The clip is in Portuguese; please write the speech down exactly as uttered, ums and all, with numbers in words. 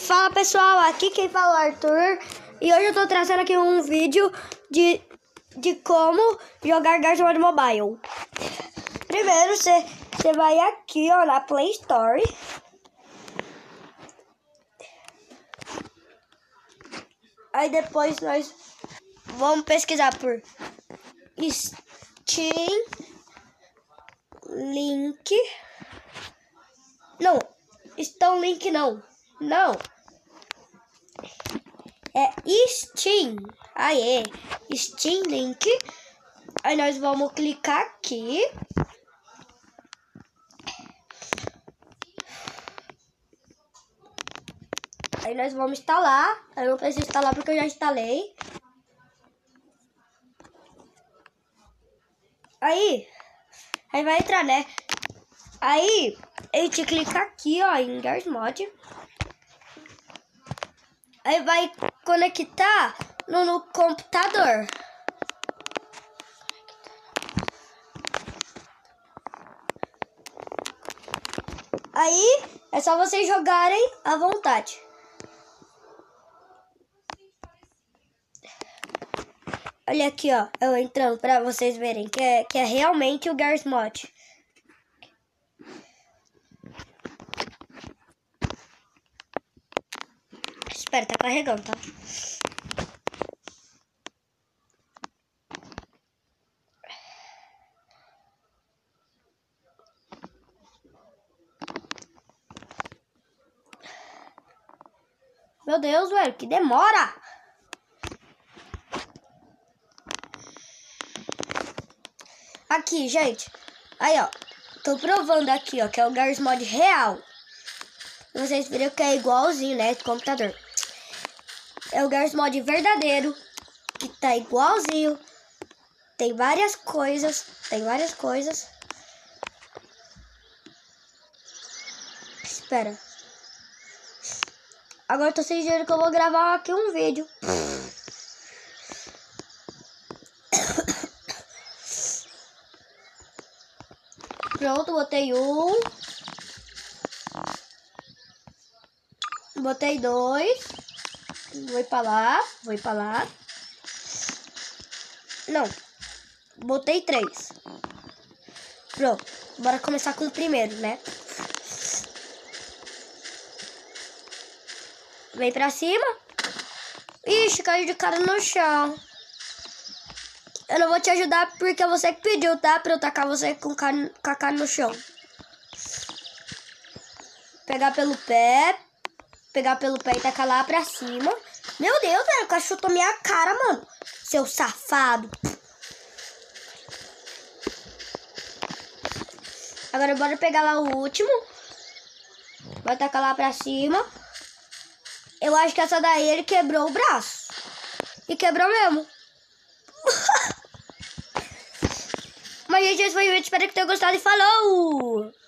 Fala pessoal, aqui quem fala é o Arthur e hoje eu tô trazendo aqui um vídeo de, de como jogar Garry's Mod Mobile. Primeiro você vai aqui ó, na Play Store. Aí depois nós vamos pesquisar por Steam Link. Não, Steam Link não. Não. É Steam. Aê. Steam Link. Aí nós vamos clicar aqui. Aí nós vamos instalar. Eu não preciso instalar porque eu já instalei. Aí. Aí vai entrar, né? Aí a gente clica aqui, ó, em Garry's Mod. Aí vai conectar no, no computador. Aí é só vocês jogarem à vontade. Olha aqui, ó, eu entrando pra vocês verem que é, que é realmente o Garry's Mod. Espera, tá carregando, tá? Meu Deus, velho, que demora! Aqui, gente. Aí, ó. Tô provando aqui, ó, que é o Garry's Mod real. Vocês viram que é igualzinho, né, do computador. É o Garry's Mod verdadeiro, que tá igualzinho. Tem várias coisas, tem várias coisas. Espera. Agora eu tô sem dinheiro que eu vou gravar aqui um vídeo. Pronto, botei um. Botei dois. Vou ir pra lá, vou ir pra lá. Não. Botei três. Pronto. Bora começar com o primeiro, né? Vem pra cima. Ixi, caiu de cara no chão. Eu não vou te ajudar porque é você que pediu, tá? Pra eu tacar você com, cara, com a cara no chão. Pegar pelo pé. Pegar pelo pé e tacar lá pra cima. Meu Deus, velho, o cara chutou minha cara, mano. Seu safado. Agora bora pegar lá o último. Vai tacar lá pra cima. Eu acho que essa daí ele quebrou o braço. E quebrou mesmo. Mas, gente, esse foi o vídeo. Espero que tenham gostado e falou!